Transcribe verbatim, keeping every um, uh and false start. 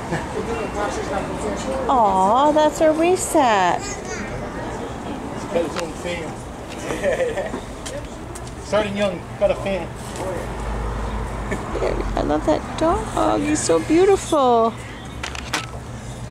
Aw, that's a reset. He's got his own fan. Starting young, got a fan. I love that dog. He's so beautiful.